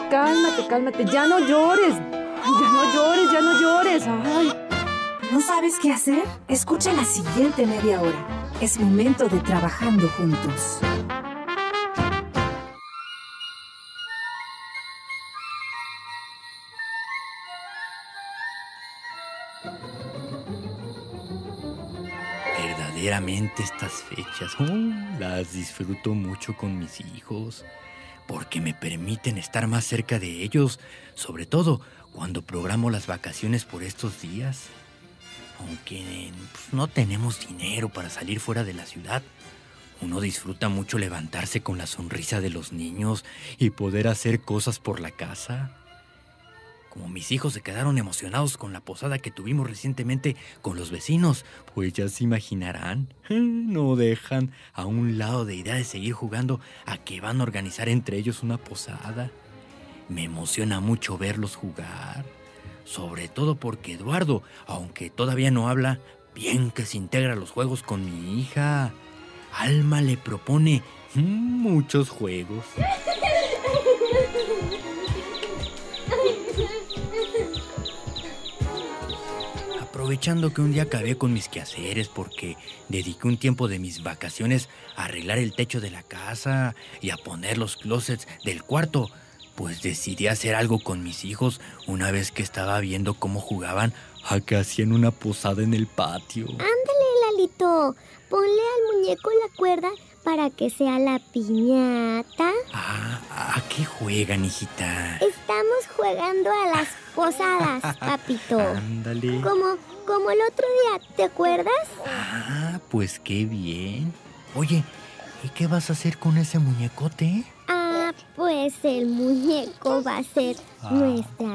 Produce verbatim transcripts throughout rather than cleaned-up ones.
cálmate, cálmate. Ya no llores. Ya no llores, ya no llores. Ay. ¿No sabes qué hacer? Escucha la siguiente media hora. Es momento de Trabajando Juntos. Verdaderamente estas fechas, oh, las disfruto mucho con mis hijos, porque me permiten estar más cerca de ellos, sobre todo cuando programo las vacaciones por estos días. Aunque pues, no tenemos dinero para salir fuera de la ciudad, uno disfruta mucho levantarse con la sonrisa de los niños y poder hacer cosas por la casa. Como mis hijos se quedaron emocionados con la posada que tuvimos recientemente con los vecinos, pues ya se imaginarán, no dejan a un lado de idea de seguir jugando a que van a organizar entre ellos una posada. Me emociona mucho verlos jugar, sobre todo porque Eduardo, aunque todavía no habla, bien que se integra a los juegos con mi hija. Alma le propone muchos juegos. Aprovechando que un día acabé con mis quehaceres porque dediqué un tiempo de mis vacaciones a arreglar el techo de la casa y a poner los closets del cuarto, pues decidí hacer algo con mis hijos una vez que estaba viendo cómo jugaban a que hacían una posada en el patio. Ándale, Lalito, ponle al muñeco la cuerda para que sea la piñata. Ah, ¿a qué juegan, hijita? Estamos jugando a las posadas, papito. Ándale. Como, como el otro día, ¿te acuerdas? Ah, pues qué bien. Oye, ¿y qué vas a hacer con ese muñecote? Ah, pues el muñeco va a ser ah. nuestra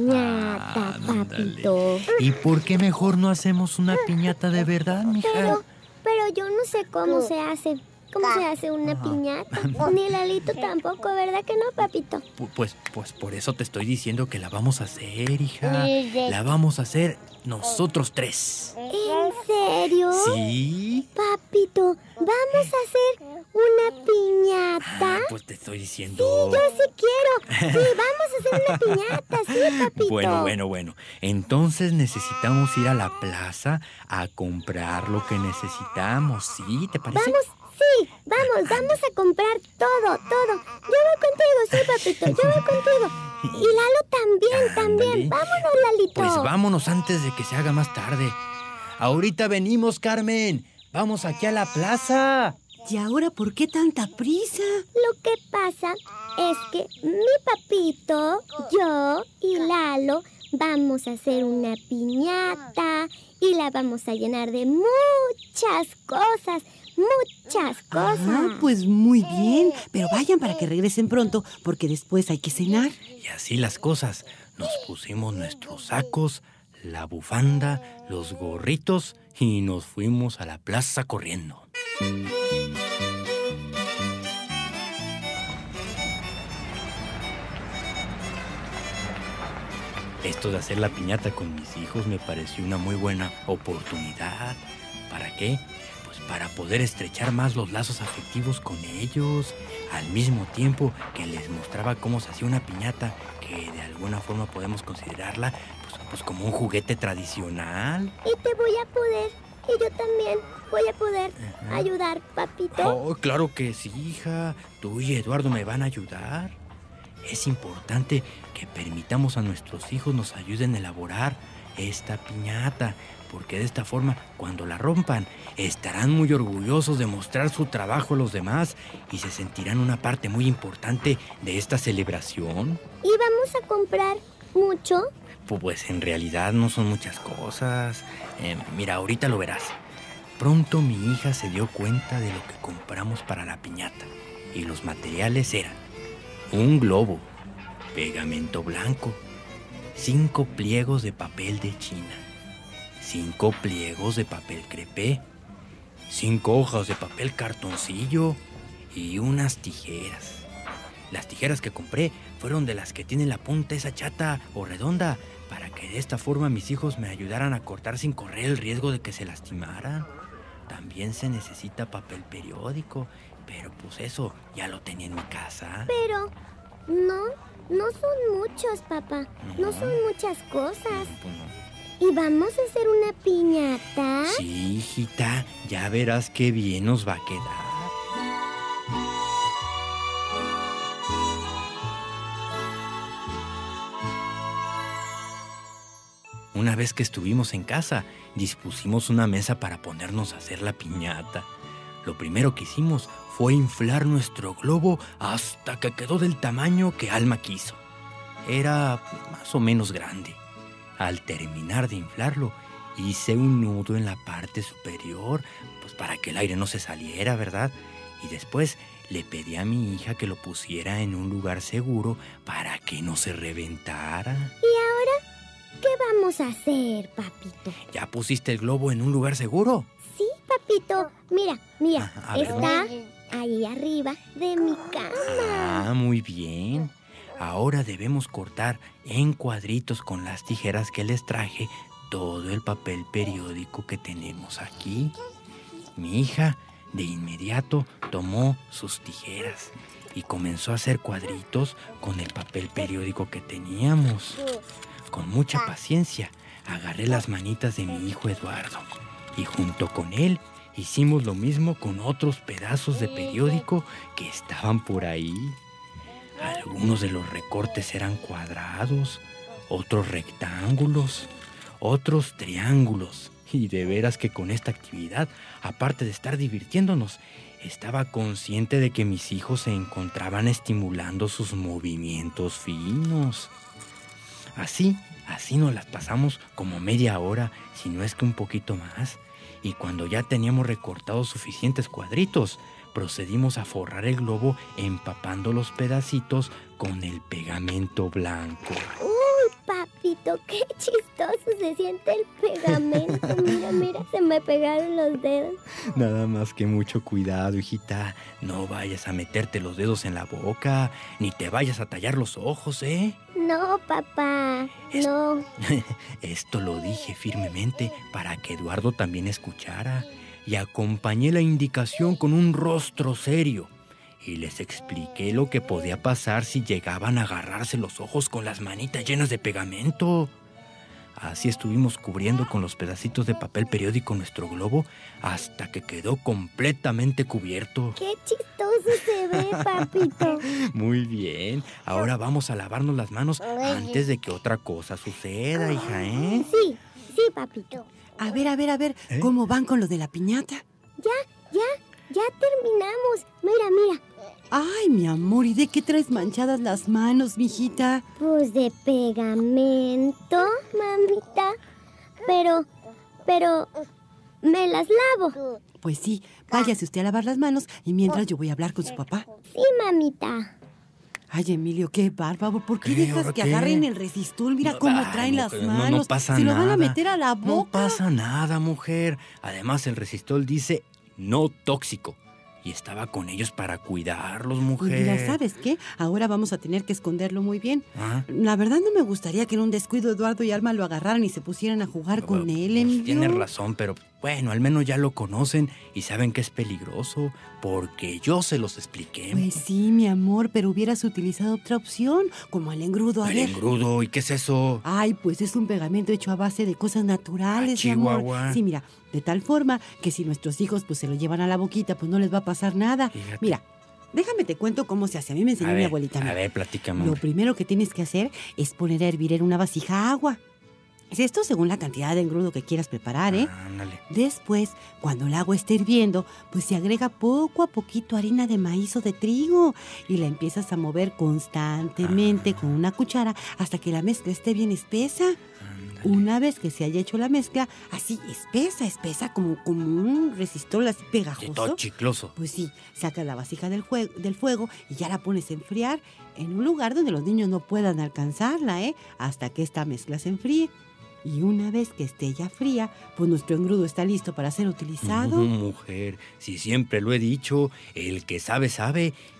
piñata, ah, papito. ¿Y por qué mejor no hacemos una piñata de verdad, mija? Pero, pero yo no sé cómo se hace. ¿Cómo se hace una ah. piñata? Ni Lalito tampoco, ¿verdad que no, papito? Pues, pues por eso te estoy diciendo que la vamos a hacer, hija. La vamos a hacer nosotros tres. ¿En serio? Sí. Papito, ¿vamos a hacer una piñata? Ah, pues te estoy diciendo... Sí, yo sí quiero. Sí, vamos a hacer una piñata, sí, papito. Bueno, bueno, bueno. Entonces necesitamos ir a la plaza a comprar lo que necesitamos, ¿sí? ¿Te parece? Vamos. Sí, vamos, vamos a comprar todo, todo. Yo voy contigo, sí, papito, yo voy contigo. Y Lalo también, también. Vámonos, Lalito. Pues vámonos antes de que se haga más tarde. Ahorita venimos, Carmen. Vamos aquí a la plaza. ¿Y ahora por qué tanta prisa? Lo que pasa es que mi papito, yo y Lalo vamos a hacer una piñata y la vamos a llenar de muchas cosas. Muchas cosas. Ah, pues muy bien. Pero vayan para que regresen pronto, porque después hay que cenar. Y así las cosas. Nos pusimos nuestros sacos, la bufanda, los gorritos y nos fuimos a la plaza corriendo. Esto de hacer la piñata con mis hijos me pareció una muy buena oportunidad. ¿Para qué? Para poder estrechar más los lazos afectivos con ellos, al mismo tiempo que les mostraba cómo se hacía una piñata, que de alguna forma podemos considerarla pues, pues como un juguete tradicional. Y te voy a poder, y yo también voy a poder uh-huh. ayudar, papito. Oh, claro que sí, hija. Tú y Eduardo me van a ayudar. Es importante que permitamos a nuestros hijos nos ayuden a elaborar esta piñata, porque de esta forma, cuando la rompan, estarán muy orgullosos de mostrar su trabajo a los demás y se sentirán una parte muy importante de esta celebración. ¿Y vamos a comprar mucho? Pues en realidad no son muchas cosas. Eh, mira, ahorita lo verás. Pronto mi hija se dio cuenta de lo que compramos para la piñata y los materiales eran un globo, pegamento blanco, cinco pliegos de papel de China, cinco pliegos de papel crepé, cinco hojas de papel cartoncillo y unas tijeras. Las tijeras que compré fueron de las que tienen la punta esa chata o redonda, para que de esta forma mis hijos me ayudaran a cortar sin correr el riesgo de que se lastimaran. También se necesita papel periódico, pero pues eso ya lo tenía en mi casa. Pero, No, no son muchos, papá. No son muchas cosas. Pues no. ¿Y vamos a hacer una piñata? Sí, hijita, ya verás qué bien nos va a quedar. Una vez que estuvimos en casa, dispusimos una mesa para ponernos a hacer la piñata. Lo primero que hicimos fue inflar nuestro globo hasta que quedó del tamaño que Alma quiso. Era más o menos grande. Al terminar de inflarlo, hice un nudo en la parte superior, pues para que el aire no se saliera, ¿verdad? Y después le pedí a mi hija que lo pusiera en un lugar seguro para que no se reventara. ¿Y ahora qué vamos a hacer, papito? ¿Ya pusiste el globo en un lugar seguro? Sí, papito. Mira, mira, Ah, a ver. está ahí arriba de mi cama. Ah, muy bien. Ahora debemos cortar en cuadritos con las tijeras que les traje todo el papel periódico que tenemos aquí. Mi hija de inmediato tomó sus tijeras y comenzó a hacer cuadritos con el papel periódico que teníamos. Con mucha paciencia agarré las manitas de mi hijo Eduardo y junto con él hicimos lo mismo con otros pedazos de periódico que estaban por ahí. Algunos de los recortes eran cuadrados, otros rectángulos, otros triángulos. Y de veras que con esta actividad, aparte de estar divirtiéndonos, estaba consciente de que mis hijos se encontraban estimulando sus movimientos finos. Así, así nos las pasamos como media hora, si no es que un poquito más. Y cuando ya teníamos recortados suficientes cuadritos, procedimos a forrar el globo empapando los pedacitos con el pegamento blanco. Uy, papito, qué chistoso se siente el pegamento. Mira, mira, se me pegaron los dedos. Nada más que mucho cuidado, hijita. No vayas a meterte los dedos en la boca, ni te vayas a tallar los ojos, ¿eh? No, papá, Es- no. Esto lo dije firmemente para que Eduardo también escuchara. Y acompañé la indicación con un rostro serio. Y les expliqué lo que podía pasar si llegaban a agarrarse los ojos con las manitas llenas de pegamento. Así estuvimos cubriendo con los pedacitos de papel periódico nuestro globo hasta que quedó completamente cubierto. Qué chistoso se ve, papito. Muy bien. Ahora vamos a lavarnos las manos antes de que otra cosa suceda, hija, ¿eh? Sí, sí, papito. A ver, a ver, a ver, ¿Eh? ¿cómo van con lo de la piñata? Ya, ya, ya terminamos. Mira, mira. Ay, mi amor, ¿y de qué traes manchadas las manos, mijita? Pues de pegamento, mamita. Pero, pero, me las lavo. Pues sí, váyase usted a lavar las manos y mientras yo voy a hablar con su papá. Sí, mamita. Ay, Emilio, qué bárbaro. ¿Por qué ¿Qué? dejas ¿Ahora que qué? agarren el resistol? Mira cómo Ay, traen las mujer, no, no manos. pasa Se lo van a nada. meter a la No boca. pasa nada, mujer. Además, el resistol dice no tóxico. Y estaba con ellos para cuidarlos, Y mujer. mira, ¿sabes qué? Ahora vamos a tener que esconderlo muy bien. Ah, La verdad no me gustaría que en un descuido Eduardo y Alma lo agarraran y se pusieran a jugar con pues, él, Emilio. tienes razón, pero bueno, al menos ya lo conocen y saben que es peligroso porque yo se los expliqué. Pues sí, mi amor, pero hubieras utilizado otra opción, como el engrudo. A El ver. engrudo, ¿y qué es eso? Ay, pues es un pegamento hecho a base de cosas naturales, Ah, mi amor. Chihuahua. Sí, mira, de tal forma que si nuestros hijos pues se lo llevan a la boquita, pues no les va a pasar nada. Fíjate. Mira, déjame te cuento cómo se hace. A mí me enseñó a mi ver, abuelita. a mira. ver, platícame. Lo primero que tienes que hacer es poner a hervir en una vasija agua. Es esto según la cantidad de engrudo que quieras preparar, ¿eh? Ándale. Después, cuando el agua esté hirviendo, pues se agrega poco a poquito harina de maíz o de trigo y la empiezas a mover constantemente con una cuchara hasta que la mezcla esté bien espesa. Ándale. Una vez que se haya hecho la mezcla, así espesa, espesa, como, como un resistol así Sí, pegajoso. todo chicloso. Pues sí, sacas la vasija del, jue- del fuego y ya la pones a enfriar en un lugar donde los niños no puedan alcanzarla, ¿eh? Hasta que esta mezcla se enfríe. Y una vez que esté ya fría, pues nuestro engrudo está listo para ser utilizado. Mm, mujer, si siempre lo he dicho, el que sabe, sabe.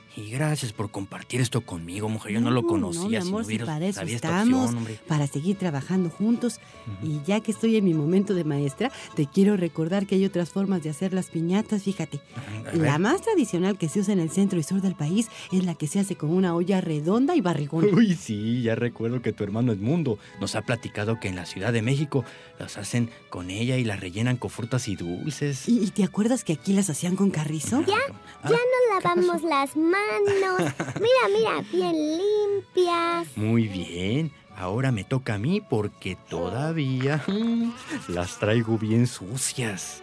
Y gracias por compartir esto conmigo, mujer. Yo no, no lo conocía. No, mi amor, si si para eso sabía esta estamos, opción, hombre. para seguir trabajando juntos. Uh-huh. Y ya que estoy en mi momento de maestra, te quiero recordar que hay otras formas de hacer las piñatas, fíjate. La más tradicional que se usa en el centro y sur del país es la que se hace con una olla redonda y barrigón. Uy, sí, ya recuerdo que tu hermano Edmundo nos ha platicado que en la Ciudad de México las hacen con ella y las rellenan con frutas y dulces. ¿Y, y te acuerdas que aquí las hacían con carrizo? Ya, Ah, ya nos lavamos las manos. Mira, mira, bien limpias. Muy bien. Ahora me toca a mí porque todavía mm, las traigo bien sucias.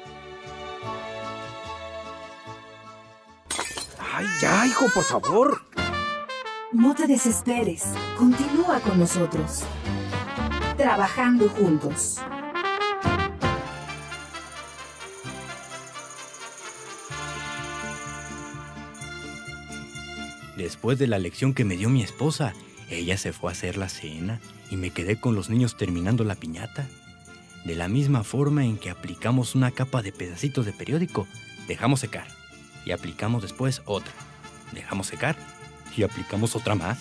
¡Ay, ya, hijo, por favor! No te desesperes. Continúa con nosotros. Trabajando juntos. Después de la lección que me dio mi esposa, ella se fue a hacer la cena y me quedé con los niños terminando la piñata. De la misma forma en que aplicamos una capa de pedacitos de periódico, dejamos secar y aplicamos después otra. Dejamos secar y aplicamos otra más.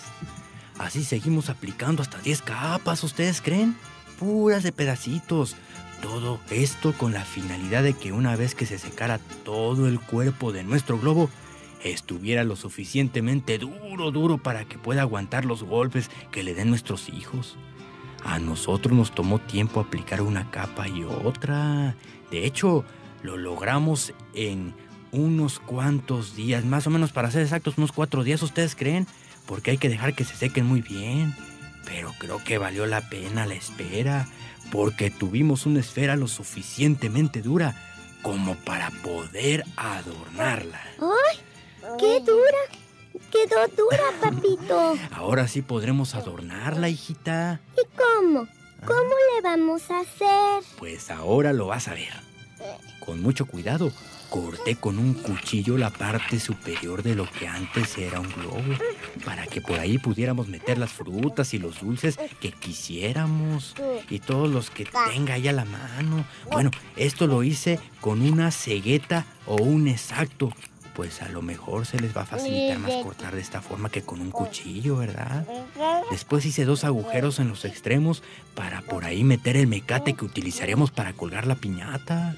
Así seguimos aplicando hasta diez capas, ¿ustedes creen? Puras de pedacitos. Todo esto con la finalidad de que una vez que se secara todo el cuerpo de nuestro globo, estuviera lo suficientemente duro, duro para que pueda aguantar los golpes que le den nuestros hijos. A nosotros nos tomó tiempo aplicar una capa y otra. De hecho, lo logramos en unos cuantos días, más o menos para ser exactos, unos cuatro días, ¿ustedes creen? Porque hay que dejar que se sequen muy bien. Pero creo que valió la pena la espera, porque tuvimos una esfera lo suficientemente dura como para poder adornarla. ¡Ay! ¡Qué dura! Quedó dura, papito. Ahora sí podremos adornarla, hijita. ¿Y cómo? ¿Cómo le vamos a hacer? Pues ahora lo vas a ver. Con mucho cuidado, corté con un cuchillo la parte superior de lo que antes era un globo, para que por ahí pudiéramos meter las frutas y los dulces que quisiéramos, y todos los que tenga ahí a la mano. Bueno, esto lo hice con una cegueta o un exacto, pues a lo mejor se les va a facilitar más cortar de esta forma que con un cuchillo, ¿verdad? Después hice dos agujeros en los extremos para por ahí meter el mecate que utilizaríamos para colgar la piñata.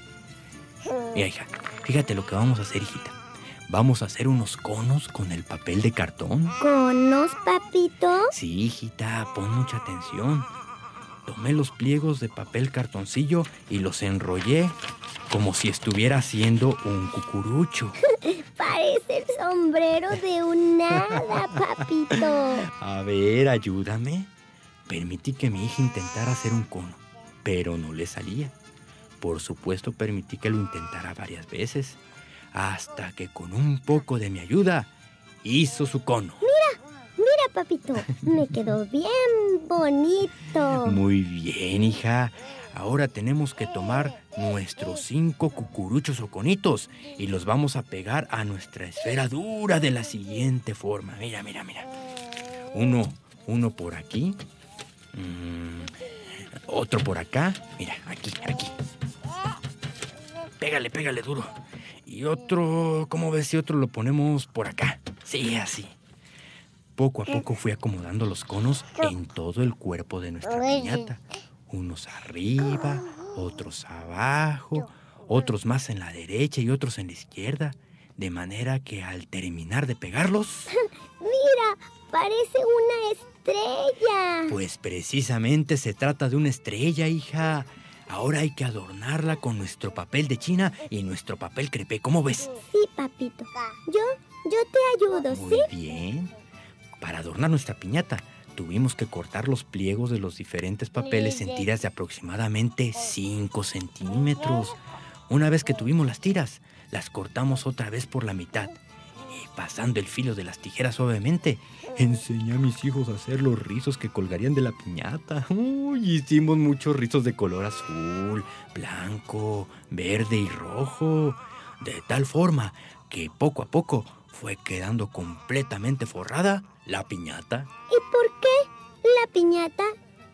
Mira, hija, fíjate lo que vamos a hacer, hijita. Vamos a hacer unos conos con el papel de cartón. ¿Conos, papito? Sí, hijita, pon mucha atención. Tomé los pliegos de papel cartoncillo y los enrollé como si estuviera haciendo un cucurucho. Parece el sombrero de un hada, papito. A ver, ayúdame. Permití que mi hija intentara hacer un cono, pero no le salía. Por supuesto, permití que lo intentara varias veces, hasta que con un poco de mi ayuda, hizo su cono. Mira, mira, papito, me quedó bien bonito. Muy bien, hija. Ahora tenemos que tomar nuestros cinco cucuruchos o conitos y los vamos a pegar a nuestra esfera dura de la siguiente forma. Mira, mira, mira. Uno, uno por aquí. Mm, otro por acá. Mira, aquí, aquí. Pégale, pégale duro. Y otro, ¿cómo ves si otro lo ponemos por acá? Sí, así. Poco a poco fui acomodando los conos en todo el cuerpo de nuestra piñata. Unos arriba, otros abajo, otros más en la derecha y otros en la izquierda. De manera que al terminar de pegarlos... Mira, parece una estrella. Pues precisamente se trata de una estrella, hija. Ahora hay que adornarla con nuestro papel de China y nuestro papel crepé. ¿Cómo ves? Sí, papito. Yo, yo te ayudo, ¿sí? Muy bien. Para adornar nuestra piñata, tuvimos que cortar los pliegos de los diferentes papeles en tiras de aproximadamente cinco centímetros. Una vez que tuvimos las tiras, las cortamos otra vez por la mitad. Y pasando el filo de las tijeras suavemente, enseñé a mis hijos a hacer los rizos que colgarían de la piñata. Uy, hicimos muchos rizos de color azul, blanco, verde y rojo. De tal forma que poco a poco fue quedando completamente forrada la piñata. ¿Y por qué la piñata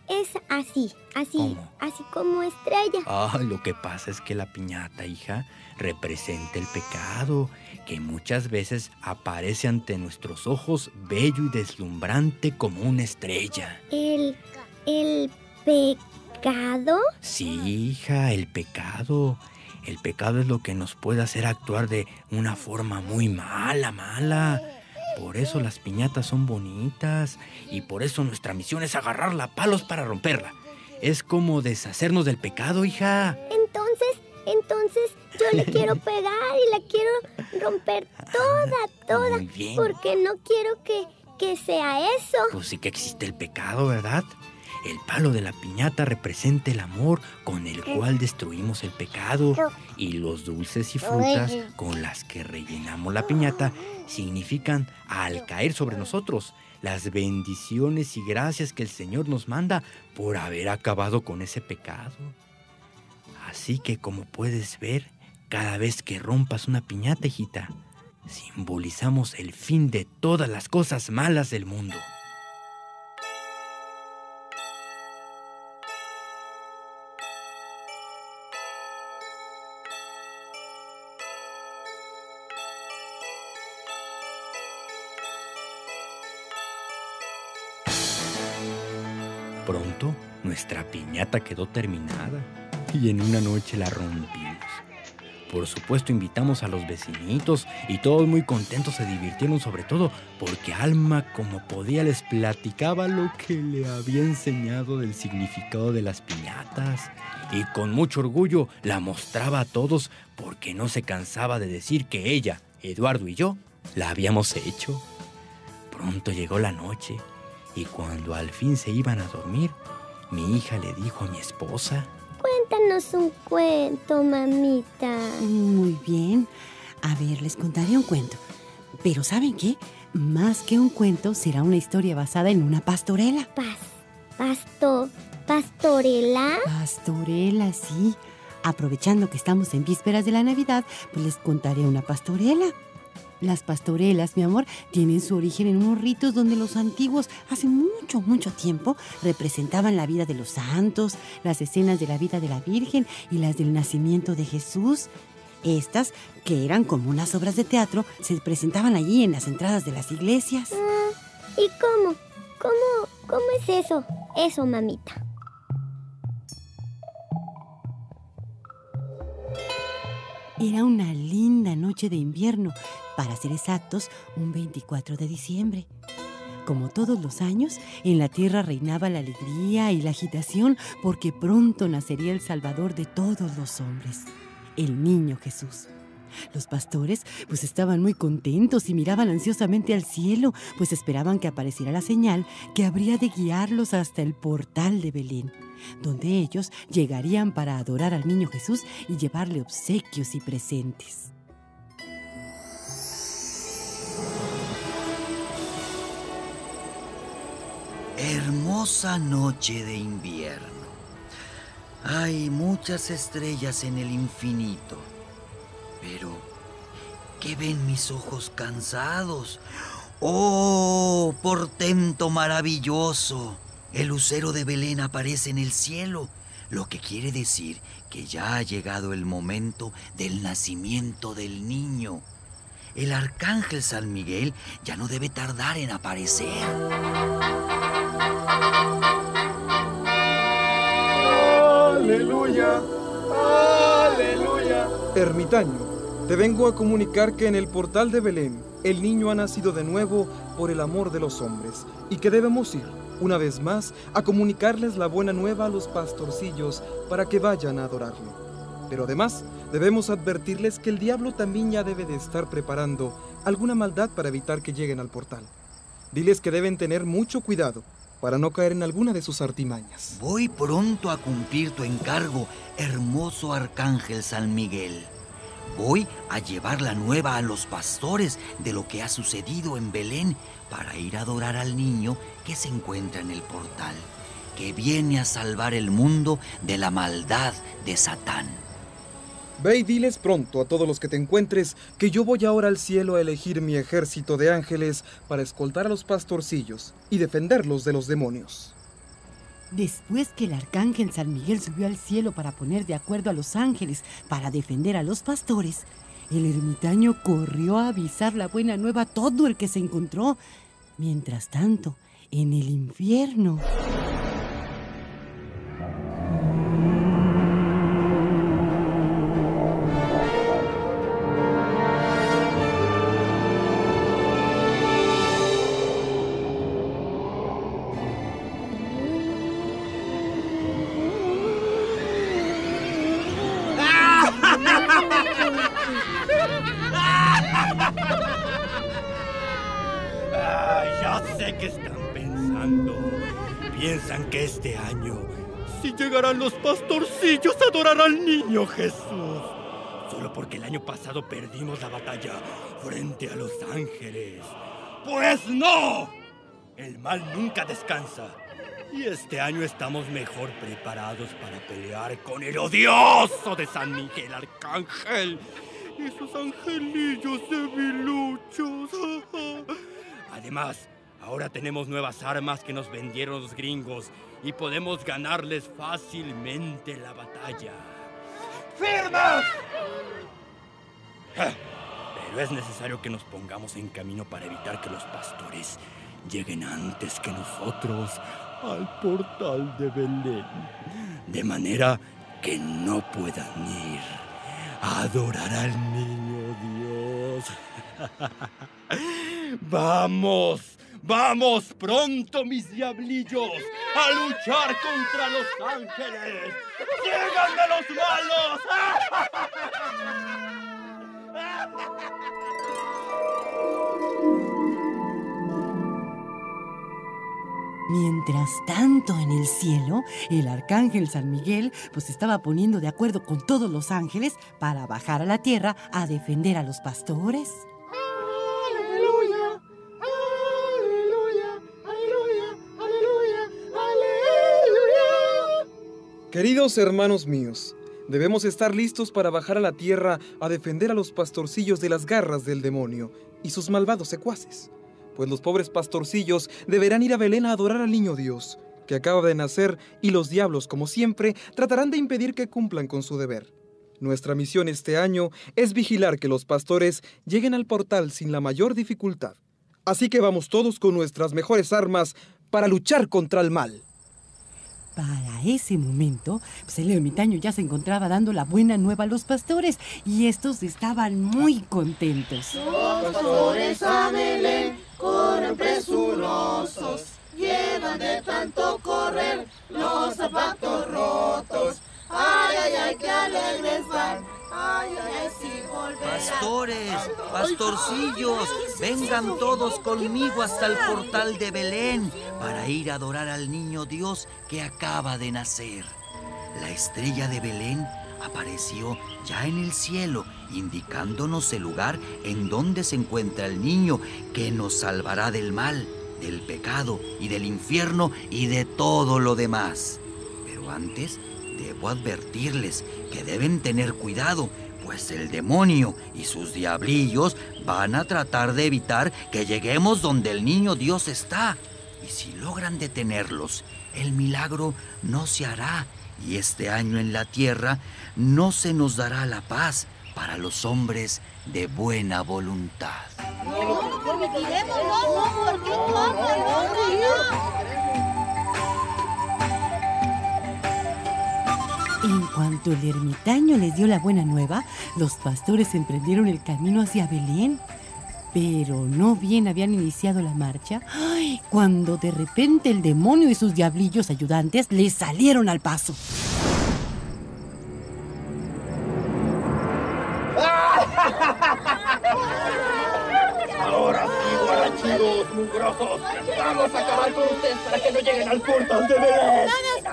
es así, así, ¿Cómo? así como estrella. Ah, lo que pasa es que la piñata, hija, representa el pecado, que muchas veces aparece ante nuestros ojos bello y deslumbrante como una estrella. El, el pecado. Sí, hija, el pecado. El pecado es lo que nos puede hacer actuar de una forma muy mala, mala. Por eso las piñatas son bonitas y por eso nuestra misión es agarrarla a palos para romperla. Es como deshacernos del pecado, hija. Entonces, entonces yo le quiero pegar y la quiero romper toda, toda. Muy bien. Porque no quiero que, que sea eso. Pues sí que existe el pecado, ¿verdad? El palo de la piñata representa el amor con el cual destruimos el pecado, y los dulces y frutas con las que rellenamos la piñata significan, al caer sobre nosotros, las bendiciones y gracias que el Señor nos manda por haber acabado con ese pecado. Así que, como puedes ver, cada vez que rompas una piñata, hijita, simbolizamos el fin de todas las cosas malas del mundo. Pronto, nuestra piñata quedó terminada y en una noche la rompimos. Por supuesto, invitamos a los vecinitos y todos muy contentos se divirtieron, sobre todo porque Alma, como podía, les platicaba lo que le había enseñado del significado de las piñatas, y con mucho orgullo la mostraba a todos porque no se cansaba de decir que ella, Eduardo y yo la habíamos hecho. Pronto llegó la noche y cuando al fin se iban a dormir, mi hija le dijo a mi esposa: Cuéntanos un cuento, mamita. Muy bien. A ver, les contaré un cuento. Pero ¿saben qué? Más que un cuento, será una historia basada en una pastorela. Pas, pasto, pastorela. Pastorela, sí. Aprovechando que estamos en vísperas de la Navidad, pues les contaré una pastorela. Las pastorelas, mi amor, tienen su origen en unos ritos donde los antiguos, hace mucho, mucho tiempo, representaban la vida de los santos, las escenas de la vida de la Virgen y las del nacimiento de Jesús. Estas, que eran como unas obras de teatro, se presentaban allí en las entradas de las iglesias. Ah, ¿y cómo? ¿Cómo? ¿Cómo es eso? Eso, mamita. Era una linda noche de invierno, para ser exactos, un veinticuatro de diciembre. Como todos los años, en la tierra reinaba la alegría y la agitación porque pronto nacería el Salvador de todos los hombres, el niño Jesús. Los pastores pues estaban muy contentos y miraban ansiosamente al cielo, pues esperaban que apareciera la señal que habría de guiarlos hasta el portal de Belén, donde ellos llegarían para adorar al niño Jesús y llevarle obsequios y presentes. Hermosa noche de invierno. Hay muchas estrellas en el infinito. Pero, ¿qué ven mis ojos cansados? ¡Oh, portento maravilloso! El lucero de Belén aparece en el cielo, lo que quiere decir que ya ha llegado el momento del nacimiento del niño. El arcángel San Miguel ya no debe tardar en aparecer. ¡Aleluya! ¡Aleluya! Ermitaño, te vengo a comunicar que en el portal de Belén el niño ha nacido de nuevo por el amor de los hombres y que debemos ir, una vez más, a comunicarles la buena nueva a los pastorcillos para que vayan a adorarlo. Pero además, debemos advertirles que el diablo también ya debe de estar preparando alguna maldad para evitar que lleguen al portal. Diles que deben tener mucho cuidado para no caer en alguna de sus artimañas. Voy pronto a cumplir tu encargo, hermoso arcángel San Miguel. Voy a llevar la nueva a los pastores de lo que ha sucedido en Belén para ir a adorar al niño que se encuentra en el portal, que viene a salvar el mundo de la maldad de Satán. Ve y diles pronto a todos los que te encuentres que yo voy ahora al cielo a elegir mi ejército de ángeles para escoltar a los pastorcillos y defenderlos de los demonios. Después que el arcángel San Miguel subió al cielo para poner de acuerdo a los ángeles para defender a los pastores, el ermitaño corrió a avisar la buena nueva a todo el que se encontró. Mientras tanto, en el infierno... Ah, ya sé qué están pensando. Piensan que este año, si llegarán los pastorcillos a adorar al niño Jesús. Solo porque el año pasado perdimos la batalla frente a los ángeles. ¡Pues no! El mal nunca descansa. Y este año estamos mejor preparados para pelear con el odioso de San Miguel Arcángel y sus angelillos debiluchos. Además, ahora tenemos nuevas armas que nos vendieron los gringos y podemos ganarles fácilmente la batalla. ¡Firmes! Pero es necesario que nos pongamos en camino para evitar que los pastores lleguen antes que nosotros al portal de Belén, de manera que no puedan ir a adorar al niño Dios. ¡Vamos! ¡Vamos pronto, mis diablillos! ¡A luchar contra los ángeles! ¡Síganme los malos! Mientras tanto, en el cielo, el arcángel San Miguel pues estaba poniendo de acuerdo con todos los ángeles para bajar a la tierra a defender a los pastores. ¡Aleluya! ¡Aleluya! ¡Aleluya! ¡Aleluya! ¡Aleluya! Queridos hermanos míos, debemos estar listos para bajar a la tierra a defender a los pastorcillos de las garras del demonio y sus malvados secuaces. Pues los pobres pastorcillos deberán ir a Belén a adorar al niño Dios, que acaba de nacer, y los diablos, como siempre, tratarán de impedir que cumplan con su deber. Nuestra misión este año es vigilar que los pastores lleguen al portal sin la mayor dificultad. Así que vamos todos con nuestras mejores armas para luchar contra el mal. Para ese momento, pues el ermitaño ya se encontraba dando la buena nueva a los pastores y estos estaban muy contentos. Los pastores a Belén corren presurosos, llevan de tanto correr los zapatos rotos. Ay, ay, ay, qué alegres van. Ay, ay, ay, sí volverán. Pastores, pastorcillos, vengan todos conmigo hasta el portal de Belén para ir a adorar al niño Dios que acaba de nacer. La estrella de Belén apareció ya en el cielo, indicándonos el lugar en donde se encuentra el niño que nos salvará del mal, del pecado y del infierno y de todo lo demás. Pero antes debo advertirles que deben tener cuidado, pues el demonio y sus diablillos van a tratar de evitar que lleguemos donde el niño Dios está. Y si logran detenerlos, el milagro no se hará y este año en la tierra no se nos dará la paz para los hombres de buena voluntad. No, no permitiremos, no, no, porque no, no, no. En cuanto el ermitaño les dio la buena nueva, los pastores emprendieron el camino hacia Belén. Pero no bien habían iniciado la marcha, ¡ay!, cuando de repente el demonio y sus diablillos ayudantes les salieron al paso. Ahora sí, guarachidos, mugrosos, vamos a acabar con ustedes para que no lleguen al portal de Belén.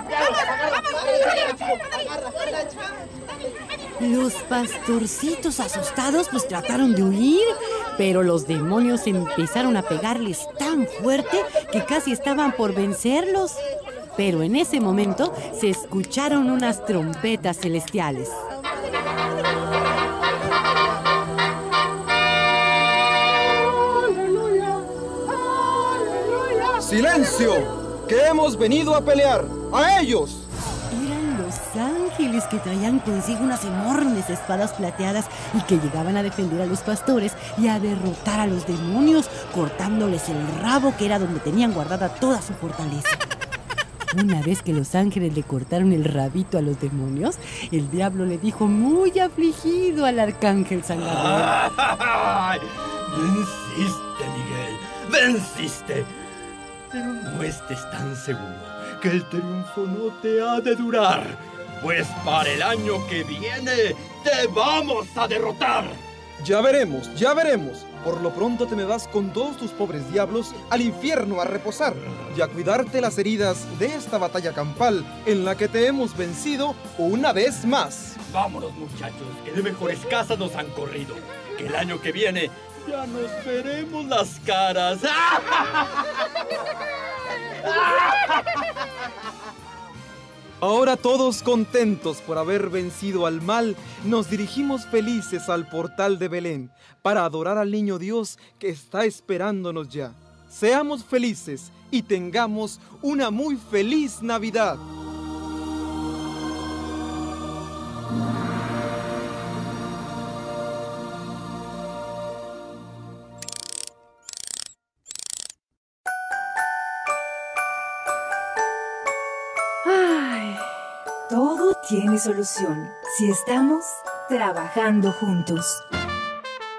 Los pastorcitos asustados pues trataron de huir, pero los demonios empezaron a pegarles tan fuerte que casi estaban por vencerlos. Pero en ese momento se escucharon unas trompetas celestiales. ¡Silencio! ¡Que hemos venido a pelear! ¡A ellos! Eran los ángeles que traían consigo unas enormes espadas plateadas y que llegaban a defender a los pastores y a derrotar a los demonios, cortándoles el rabo, que era donde tenían guardada toda su fortaleza. Una vez que los ángeles le cortaron el rabito a los demonios, el diablo le dijo muy afligido al arcángel San Gabriel: ¡Ay! Venciste, Miguel, venciste. Pero no estés tan seguro, que el triunfo no te ha de durar, pues para el año que viene te vamos a derrotar. Ya veremos, ya veremos. Por lo pronto te me vas con todos tus pobres diablos al infierno a reposar y a cuidarte las heridas de esta batalla campal en la que te hemos vencido una vez más. Vámonos, muchachos, que de mejores casas nos han corrido. Que el año que viene ya nos veremos las caras. Ahora todos contentos por haber vencido al mal, nos dirigimos felices al portal de Belén para adorar al niño Dios que está esperándonos ya. Seamos felices y tengamos una muy feliz Navidad. Todo tiene solución si estamos trabajando juntos.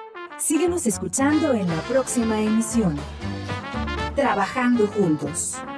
Síguenos escuchando en la próxima emisión. Trabajando juntos.